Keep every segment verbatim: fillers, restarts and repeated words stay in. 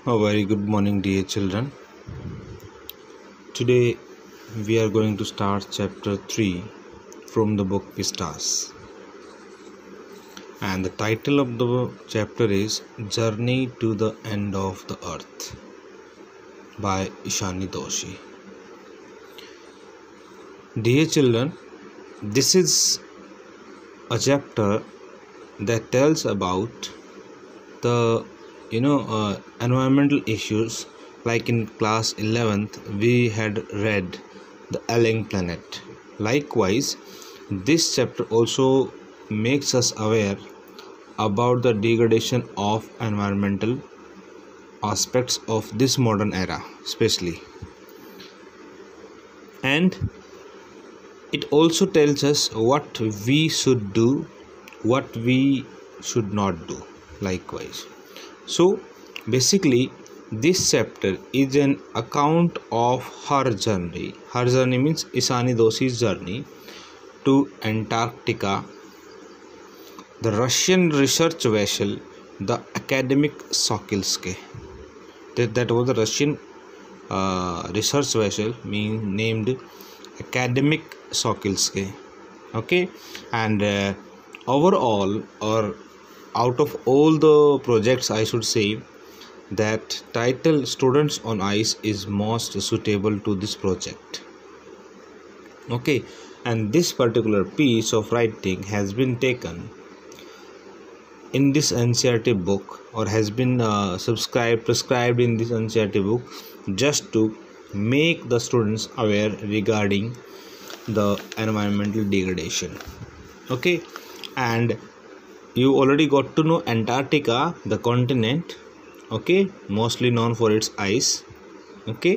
A very good morning, dear children. Today we are going to start chapter three from the book Vistas. And the title of the chapter is Journey to the End of the Earth by Ishani Doshi. Dear children, this is a chapter that tells about the you know uh, environmental issues. Like in class eleventh we had read the alien planet. Likewise, this chapter also makes us aware about the degradation of environmental aspects of this modern era especially, and it also tells us what we should do, what we should not do. Likewise, so basically this chapter is an account of her journey. Her journey means Ishani Doshi's journey to Antarctica. The Russian research vessel, the academic Sokilsky. That, that was the Russian uh, research vessel mean, named academic Sokilsky. Okay, and uh, overall, or out of all the projects, I should say that title Students on Ice is most suitable to this project. Okay, and this particular piece of writing has been taken in this N C E R T book, or has been uh, subscribed prescribed in this N C E R T book, just to make the students aware regarding the environmental degradation. Okay, and you already got to know Antarctica, the continent, okay, mostly known for its ice. Okay,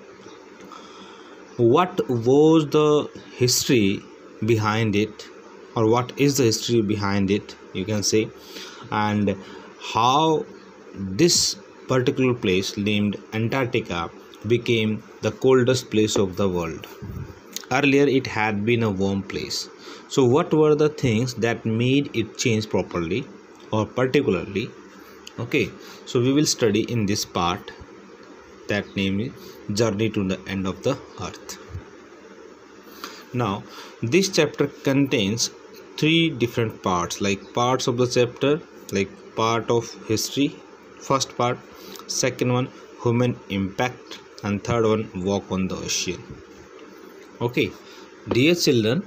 what was the history behind it, or what is the history behind it, you can say, and how this particular place named Antarctica became the coldest place of the world. Earlier it had been a warm place. So what were the things that made it change properly or particularly? Okay, so we will study in this part, that name is Journey to the End of the Earth. Now this chapter contains three different parts, like parts of the chapter, like part of history, first part, second one human impact, and third one walk on the ocean. Okay, dear children,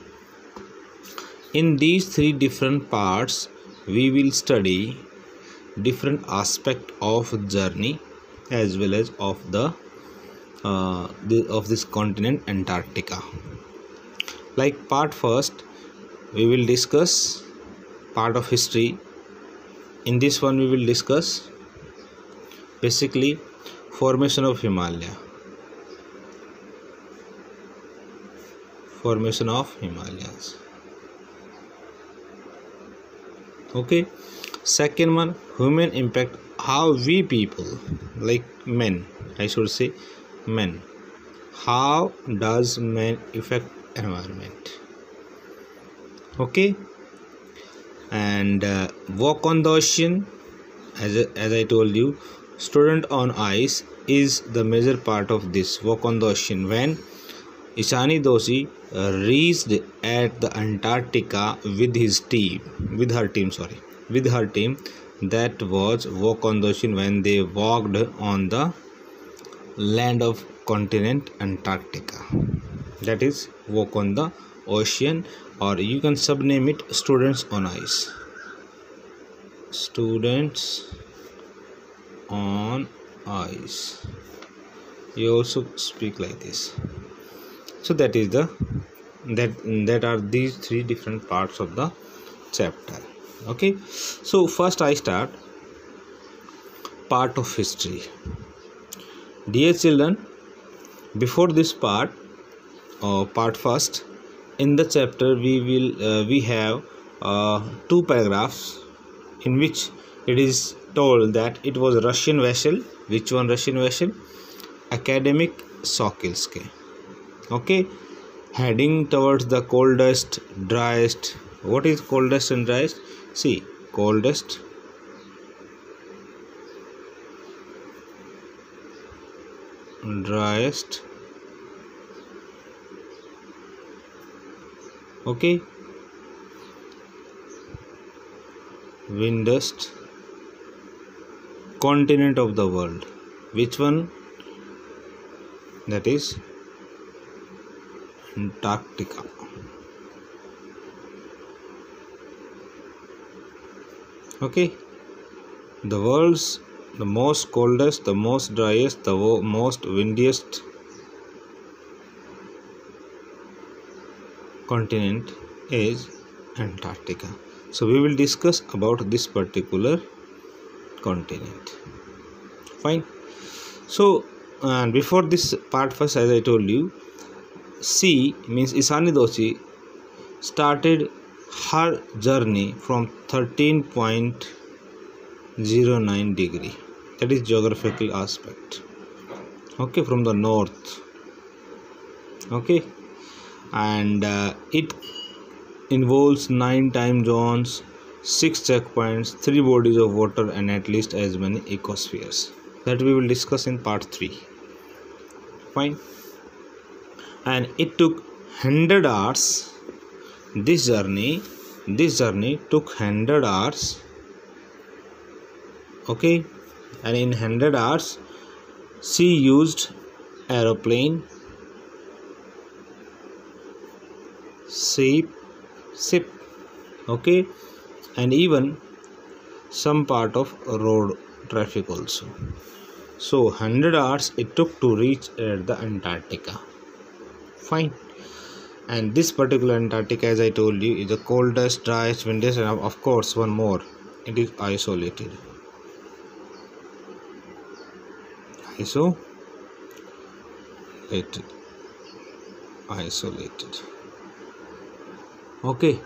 in these three different parts we will study different aspect of journey as well as of the, uh, the of this continent Antarctica. Like part first, we will discuss part of history. In this one we will discuss basically formation of Himalaya. Formation of Himalayas. Okay, second one human impact, how we people, like men, I should say men, how does men affect environment. Okay, and uh, walk on the ocean, as, as I told you, student on ice is the major part of this walk on the ocean. When Ishani Doshi uh, reached at the Antarctica with his team, with her team, sorry, with her team, that was walk on the ocean when they walked on the land of continent Antarctica. That is walk on the ocean, or you can subname it Students on Ice. Students on Ice. You also speak like this. So that is the that that are these three different parts of the chapter. Okay, so first I start part of history. Dear children, before this part, uh, part first, in the chapter we will uh, we have uh, two paragraphs in which it is told that it was a Russian vessel. Which one Russian vessel? Academic Sokilsky. Okay, heading towards the coldest, driest. What is coldest and driest? See, coldest driest, okay, windiest continent of the world. Which one? That is Antarctica. Okay, the world's the most coldest, the most driest, the most windiest continent is Antarctica. So we will discuss about this particular continent. Fine. So and before this part, first, as I told you, C means Isani Doshi started her journey from thirteen point zero nine degree, that is geographical aspect, okay, from the north, okay, and uh, it involves nine time zones, six checkpoints, three bodies of water, and at least as many ecospheres. That we will discuss in part three. Fine. And it took one hundred hours. This journey, this journey took one hundred hours. Okay, and in one hundred hours, she used aeroplane, ship, ship, okay, and even some part of road traffic also. So one hundred hours it took to reach at the Antarctica. Fine. And this particular Antarctica, as I told you, is the coldest, driest, windiest, and of course one more, it is isolated. Isolated. Isolated. Okay.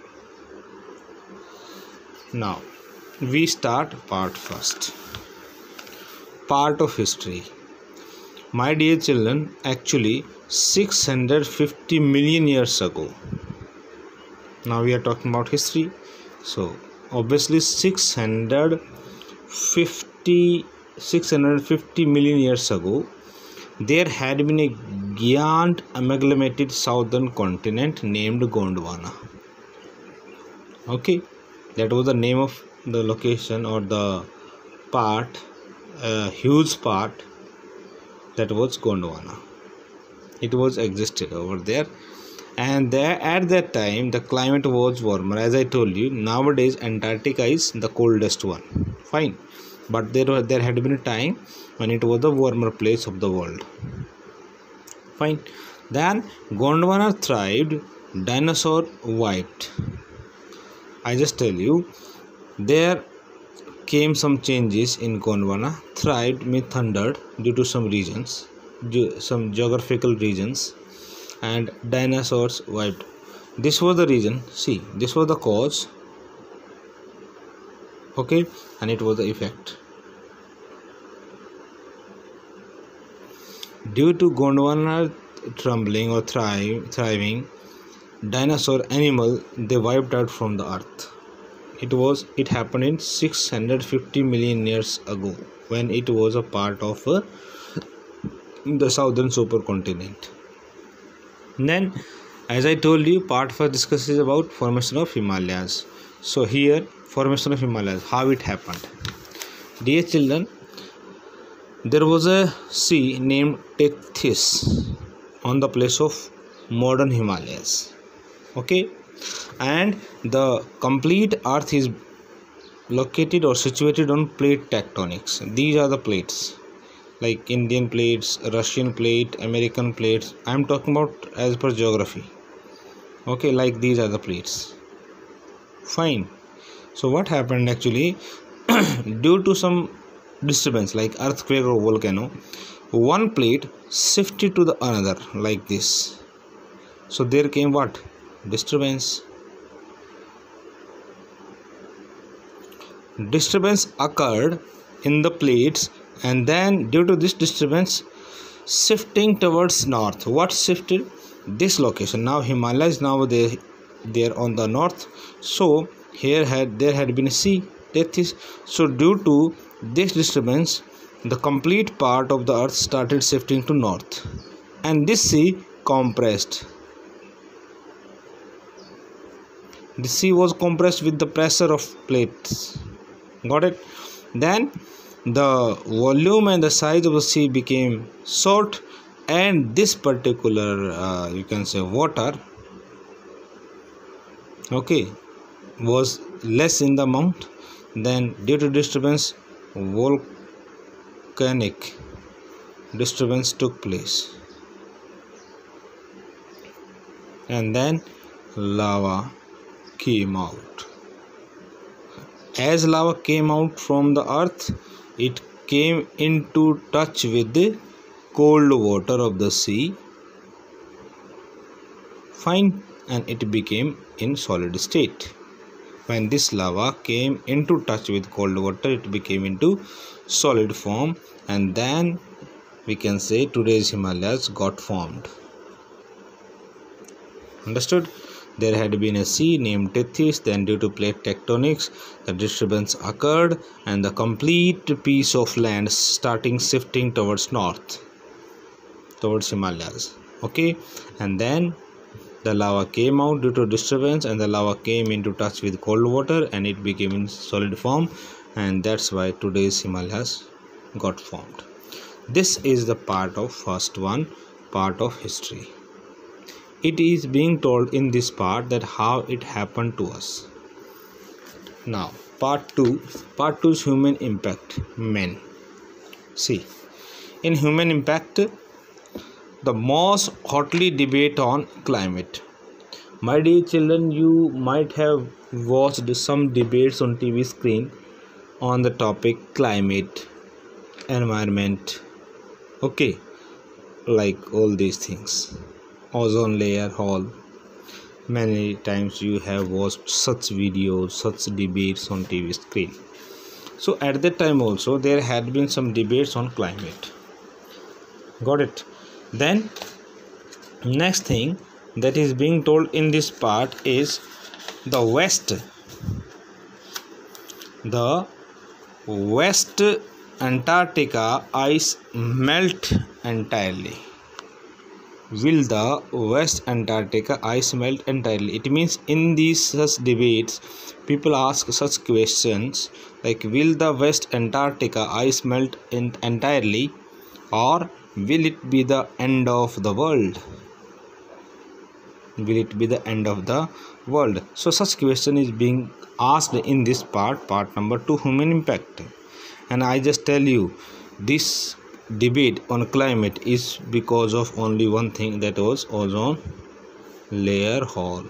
Now we start part first. Part of history. My dear children, actually six hundred fifty million years ago. Now we are talking about history. So obviously six hundred fifty million years ago, there had been a giant amalgamated southern continent named Gondwana. Okay, that was the name of the location or the part, a huge part, that was Gondwana. It was existed over there, and there at that time the climate was warmer. As I told you, nowadays Antarctica is the coldest one. Fine, but there was there had been a time when it was the warmer place of the world. Fine. Then Gondwana thrived, dinosaur wiped. I just tell you, there came some changes in Gondwana. Thrived means thundered due to some reasons, some geographical reasons, and dinosaurs wiped. This was the reason. See, this was the cause. Okay, and it was the effect. Due to Gondwana trembling or thrive, thriving, dinosaur animal, they wiped out from the earth. It was it happened in six hundred fifty million years ago, when it was a part of uh, the southern supercontinent. Then, as I told you, part first discusses about formation of Himalayas. So here, formation of Himalayas, how it happened. Dear children, there was a sea named Tethys on the place of modern Himalayas. Okay, and the complete earth is located or situated on plate tectonics. These are the plates, like Indian plates, Russian plate, American plates. I am talking about as per geography. Okay, like these are the plates. Fine. So what happened actually, due to some disturbance like earthquake or volcano, one plate shifted to the another like this. So there came what? Disturbance. Disturbance occurred in the plates, and then due to this disturbance, shifting towards north. What shifted? This location. Now Himalaya is now there, there on the north. So here had there had been a sea. That is, so due to this disturbance, the complete part of the earth started shifting to north, and this sea compressed. The sea was compressed with the pressure of plates. Got it? Then the volume and the size of the sea became short, and this particular uh, you can say water, okay, was less in the amount. Then due to disturbance, volcanic disturbance took place, and then lava came out. As lava came out from the earth, it came into touch with the cold water of the sea, fine, and it became in solid state. When this lava came into touch with cold water, it became into solid form, and then we can say today's Himalayas got formed. Understood? There had been a sea named Tethys. Then due to plate tectonics, the disturbance occurred, and the complete piece of land starting shifting towards north, towards Himalayas. Okay, and then the lava came out due to disturbance, and the lava came into touch with cold water, and it became in solid form, and that's why today's Himalayas got formed. This is the part of first one, part of history. It is being told in this part that how it happened to us. Now part two. Part two is human impact, men. See, in human impact, the most hotly debate on climate. My dear children, you might have watched some debates on T V screen on the topic climate, environment, okay, like all these things. Ozone layer, hole. Many times you have watched such videos, such debates on T V screen. So at that time also there had been some debates on climate. Got it? Then next thing that is being told in this part is the west. The West Antarctica ice melt entirely. Will the West Antarctica ice melt entirely? It means in these such debates, people ask such questions like, will the West Antarctica ice melt in entirely, or will it be the end of the world? Will it be the end of the world? So such question is being asked in this part, part number two, human impact. And I just tell you, this debate on climate is because of only one thing, that was ozone layer hole.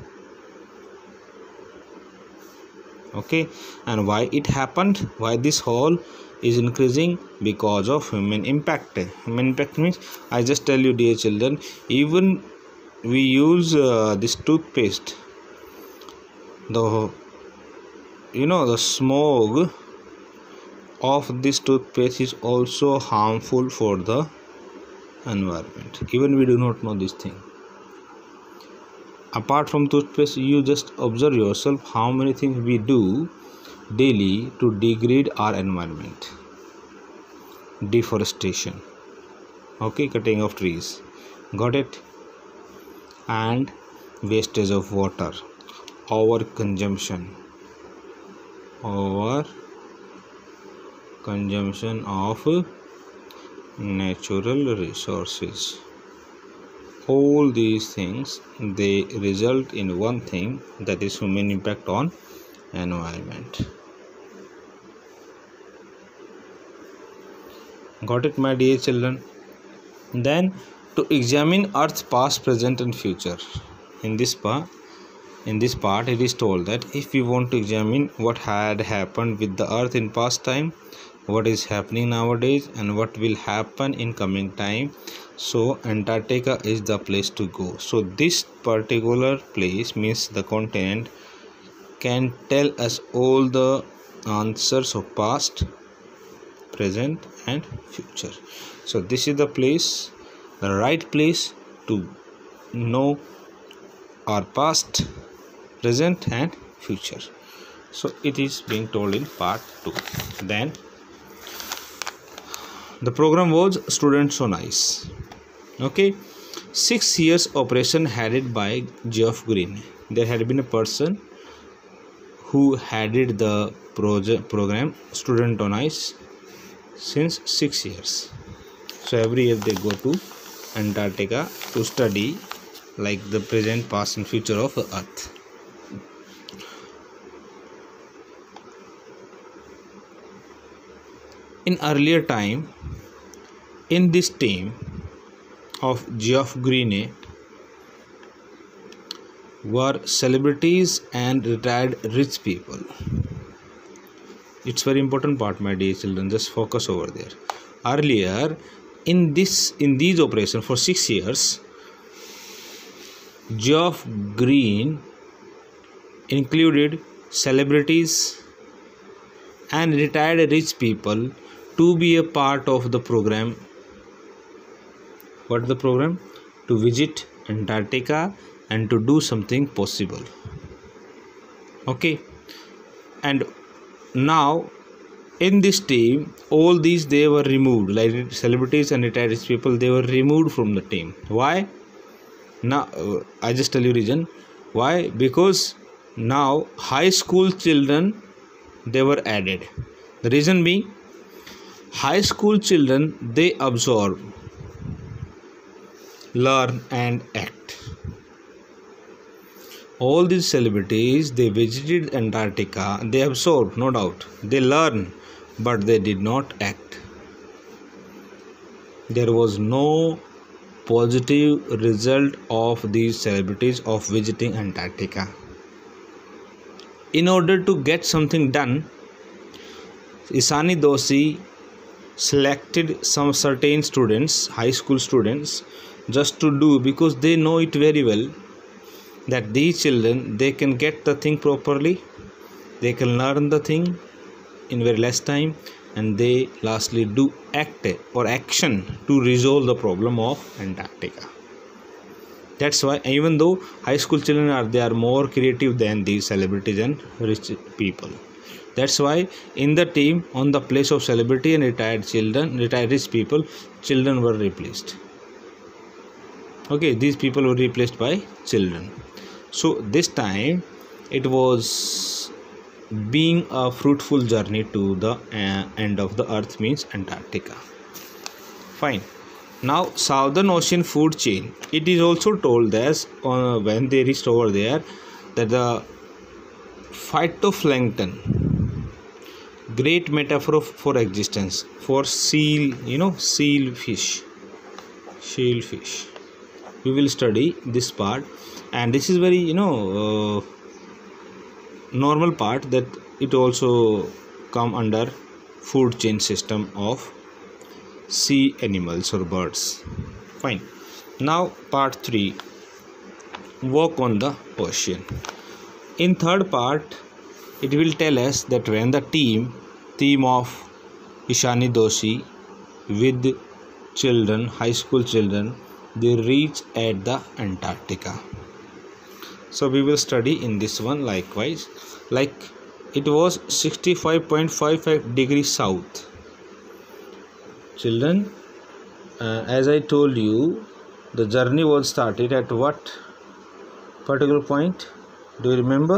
Okay, and why it happened, why this hole is increasing? Because of human impact. Human impact means, I just tell you dear children, even we use uh, this toothpaste, the you know the smoke of this toothpaste is also harmful for the environment. Even we do not know this thing. Apart from toothpaste, you just observe yourself how many things we do daily to degrade our environment. Deforestation, okay, cutting of trees, got it, and wastage of water, over consumption, over consumption of natural resources. All these things, they result in one thing, that is human impact on environment. Got it, my dear children? Then to examine Earth's past, present and future. In this part, in this part it is told that if we want to examine what had happened with the Earth in past time, what is happening nowadays, and what will happen in coming time, so Antarctica is the place to go. So this particular place, means the continent, can tell us all the answers of past, present and future. So this is the place, the right place to know our past, present and future. So it is being told in part two. Then The program was Students on Ice. Okay, six years operation headed by Geoff Green. There had been a person who headed the project program Student on Ice since six years. So every year they go to Antarctica to study like the present, past and future of the Earth. In earlier time, in this team of Geoff Green were celebrities and retired rich people. It's very important part, my dear children, just focus over there. Earlier, in this in these operations for six years, Geoff Green included celebrities and retired rich people to be a part of the program. What is the program? To visit Antarctica and to do something possible. Okay, and now in this team, all these they were removed, like celebrities and retired rich people, they were removed from the team. Why? Now uh, I just tell you reason why. Because now high school children they were added. The reason being, high school children they absorb, learn and act. All these celebrities they visited Antarctica, they absorbed, no doubt, they learn, but they did not act. There was no positive result of these celebrities of visiting Antarctica. In order to get something done, Ishani Doshi selected some certain students, high school students, just to do, because they know it very well that these children they can get the thing properly, they can learn the thing in very less time, and they lastly do act or action to resolve the problem of Antarctica. That's why even though high school children are they are more creative than these celebrities and rich people. That's why in the team, on the place of celebrity and retired children, retired rich people, children were replaced. Okay, these people were replaced by children. So this time it was being a fruitful journey to the uh, end of the earth, means Antarctica. Fine. Now Southern Ocean food chain, it is also told that uh, when they reached over there that the phytoplankton, great metaphor for existence, for seal, you know, seal fish, seal fish. We will study this part, and this is very, you know, uh, normal part that it also come under food chain system of sea animals or birds. Fine. Now part three, walk on the ocean. In third part, it will tell us that when the team team of Ishani Doshi with children, high school children, they reach at the Antarctica. So we will study in this one likewise. Like it was sixty-five point five five degrees south. Children, uh, as I told you, the journey was started at what particular point? Do you remember?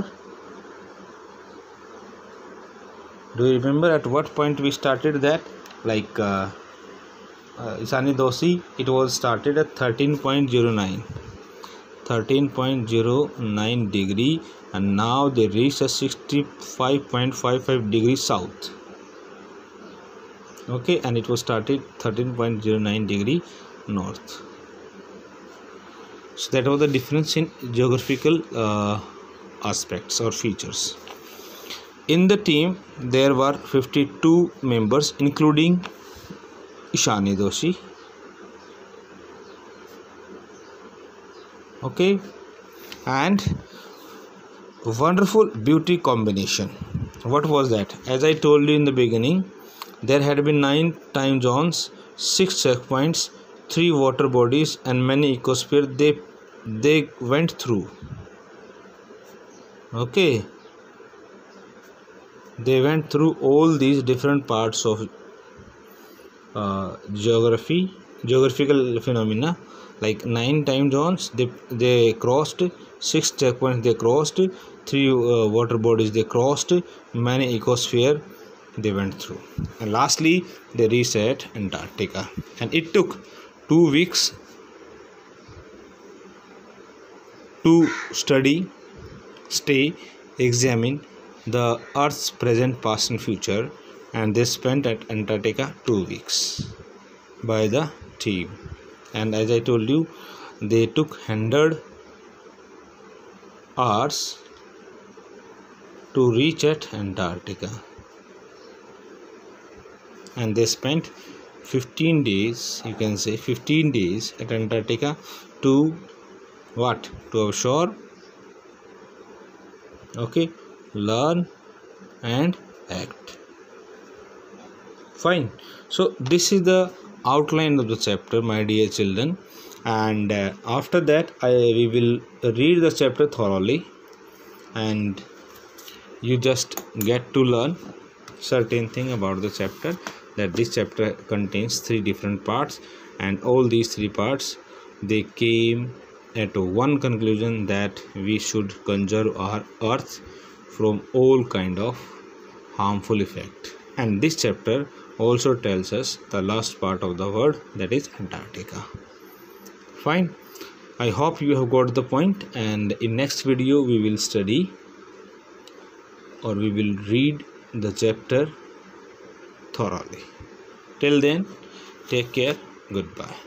Do you remember at what point we started that? Like uh, uh, Ishani Doshi, it was started at thirteen point zero nine. thirteen point zero nine degree, and now they reached a sixty-five point five five degrees south. Okay, and it was started thirteen point zero nine degree north. So that was the difference in geographical uh, aspects or features. In the team there were fifty-two members including Ishani Doshi. Okay, and wonderful beauty combination. What was that? As I told you in the beginning, there had been nine time zones, six checkpoints, three water bodies, and many ecospheres they they went through. Okay, they went through all these different parts of uh, geography, geographical phenomena, like nine time zones they they crossed, six checkpoints they crossed, three uh, water bodies they crossed, many ecosphere they went through, and lastly they reached at Antarctica. And it took two weeks to study, stay, examine the Earth's present, past and future, and they spent at Antarctica two weeks by the team. And as I told you, they took one hundred hours to reach at Antarctica, and they spent fifteen days, you can say fifteen days at Antarctica to what? To offshore, okay, learn and act. Fine. So this is the outline of the chapter, my dear children, and uh, after that I we will read the chapter thoroughly, and you just get to learn certain thing about the chapter, that this chapter contains three different parts, and all these three parts they came at one conclusion, that we should conserve our earth from all kind of harmful effect. And this chapter also tells us the last part of the word, that is Antarctica. Fine. I hope you have got the point, and in next video we will study, or we will read the chapter thoroughly. Till then, take care. Goodbye.